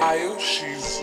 Ayoshi's.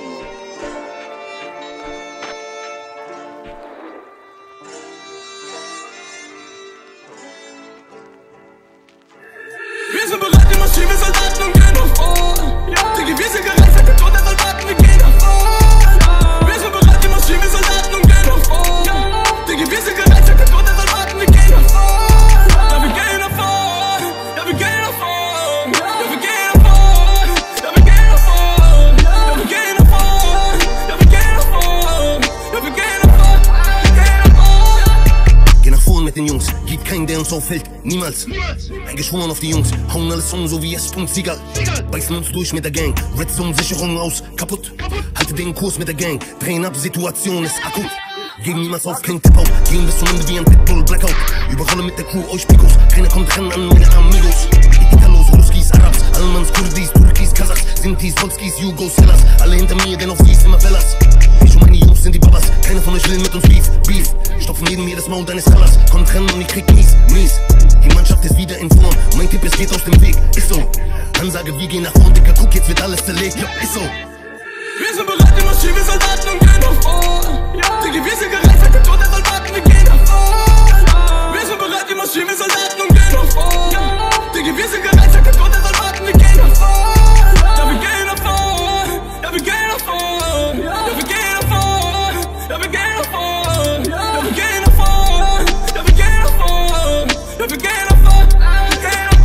Wir sind bereit, die Maschine, Soldaten und gehen nach vorn. Digga, wir sind gereist, der Tod der Soldaten, wir gehen nach vorn. Wir sind bereit, die Maschine, Soldaten und gehen nach vorn. Digga, wir sind gereist, der Tod der Soldaten, wir gehen nach vorn. Ja, wir gehen nach vorn. Ja, wir gehen nach vorn. Ja, wir gehen nach vorn. Ja, wir gehen nach vorn. Ja, wir gehen nach vorn. Ja, wir gehen nach vorn. Ja, wir gehen nach vorn. Wir gehen nach vorn. Geh nach vorn mit den Jungs, gibt keinen, der uns auffällt, niemals. Eingeschworen auf die Jungs, hauen alles um, so wie es und Siegal. Beißen uns durch mit der Gang, Red Zone Sicherung aus, kaputt. Halte den Kurs mit der Gang, drehen ab, Situation ist akut. Geben niemals auf, kein Tipp auf, gehen bis zum Ende wie ein Pitbull, Blackout. Überrolle mit der Crew, euch Picos, keiner kommt ran an meine Amigos. Italos, Ruskis, Arabs, Almans, Kurdis, Turkis, Kasachs, Sintis, Polskis, Jugoslavs. Alle hinter mir, denn auf sie ist immer Bellas. Ich und meine Jungs sind die Babas, keiner von euch will mit uns Beef. Stopfen jedem jedes Maul deines Colors, kommt ran und ich krieg mies. Die Mannschaft ist wieder in Form, mein Tipp, es geht aus dem Weg, ist so. Ansage, wir gehen nach vorn, Dicker, guck, jetzt wird alles zerlegt, ja, ist so. Wir sind bereit, die Maschine, Soldaten und gehen nach vorn. Digga, wir sind gereist, der Tod der Soldaten, wir gehen nach vorn. Wir sind bereit, die Maschine, Soldaten und gehen nach vorn. Digga, wir sind gereist, der Tod der Soldaten, wir gehen nach vorn. Ja, wir gehen nach vorn. Ja, wir gehen nach vorn. Ja, wir gehen nach vorn. Ja, wir gehen nach vorn. Ja, wir gehen nach vorn. Ja, wir gehen nach vorn. Ja, wir gehen nach vorn. Wir gehen nach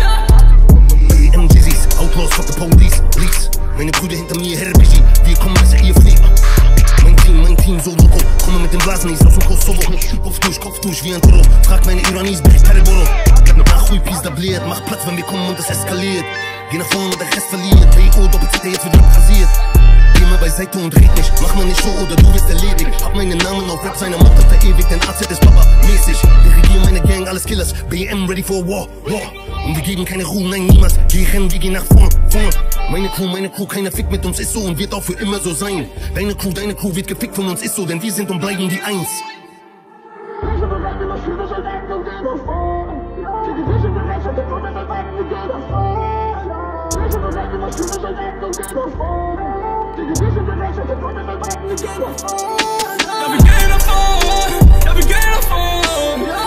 vorn. MGZs, Outlaws, fuck the police, please. Meine Brüder hinter mir, Herr Bigi, wir kommen besser, ihr flieht. Mein Team, so loco, komme mit dem Blasenis aus dem Kosovo. Kopf durch, wie ein Toro. Frag meine Iranis, bin ich Periboro. Bleib mit Nachhui, Pies, tabliert. Mach Platz, wenn wir kommen und es eskaliert. Geh nach vorne und der Rest verliert. BO, Doppel-Z, jetzt wird rasiert. Geh mal beiseite und red nicht. Mach mal nicht so oder du wirst erledigt. Hab meinen Namen auf Rap seiner Mutter verewigt, denn AZ ist Papa-mäßig. Dirigieren meine Gang, alles Killers. BM ready for war. Und wir geben keine Ruhe, nein, niemals. Geh rennen, wir gehen nach vorn. Meine Crew, keiner fickt mit uns, ist so und wird auch für immer so sein. Deine Crew wird gefickt von uns, ist so, denn wir sind und bleiben die Eins. Wir sind bereit, die Maschine, Soldaten und gehen nach vorn. Digga, wir sind bereit, der Tod der Soldaten, wir gehen nach vorn. Wir sind bereit, die Maschine, Soldaten und gehen nach vorn. Digga, wir sind bereit, der Tod der Soldaten, wir gehen nach vorn. Ja, wir gehen nach vorn. Ja, wir gehen nach vorn.